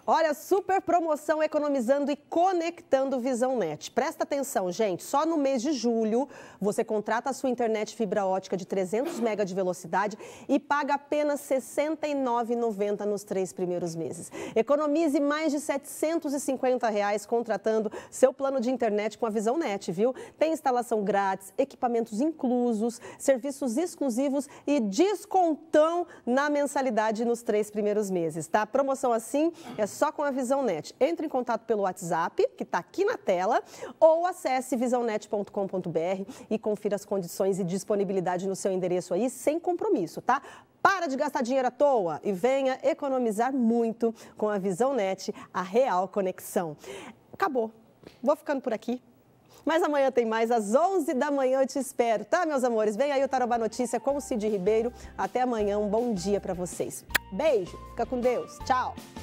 Olha, super promoção economizando e conectando VisãoNet. Presta atenção, gente, só no mês de julho você contrata a sua internet fibra ótica de 300 MB de velocidade e paga apenas R$ 69,90 nos 3 primeiros meses. Economize mais de R$ 750 contratando seu plano de internet com a VisãoNet, viu? Tem instalação grátis, equipamentos inclusos, serviços exclusivos e descontão na mensalidade nos 3 primeiros meses, tá? Promoção assim é só com a VisãoNet. Entre em contato pelo WhatsApp, que está aqui na tela, ou acesse visãonet.com.br e confira as condições e disponibilidade no seu endereço aí, sem compromisso, tá? Para de gastar dinheiro à toa e venha economizar muito com a VisãoNet, a real conexão. Acabou. Vou ficando por aqui. Mas amanhã tem mais, às 11 da manhã eu te espero, tá, meus amores? Vem aí o Tarobá Notícia com o Cid Ribeiro. Até amanhã, um bom dia para vocês. Beijo, fica com Deus, tchau!